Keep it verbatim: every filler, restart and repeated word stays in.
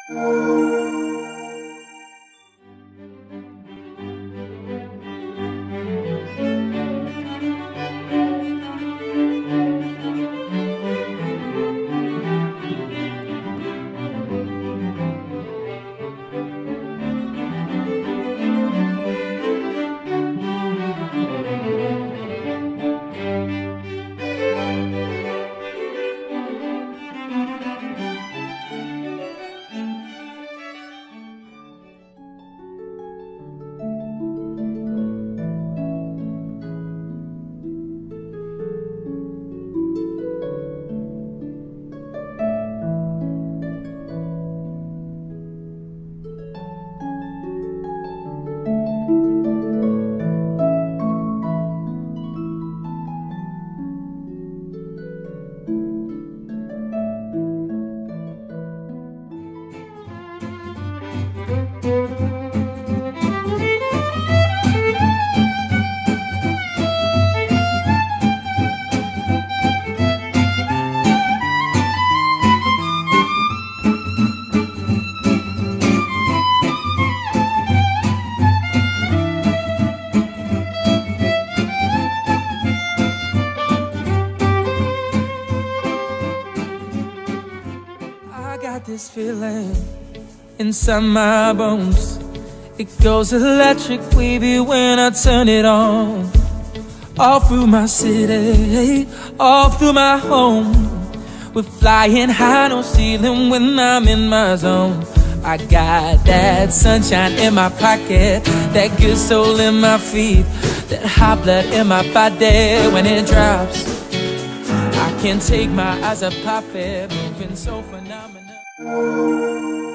This feeling inside my bones, it goes electric wavy when I turn it on. All through my city, all through my home, we're flying high, no ceiling when I'm in my zone. I got that sunshine in my pocket, that good soul in my feet, that hot blood in my body when it drops. I can't take my eyes off of it, moving so phenomenal.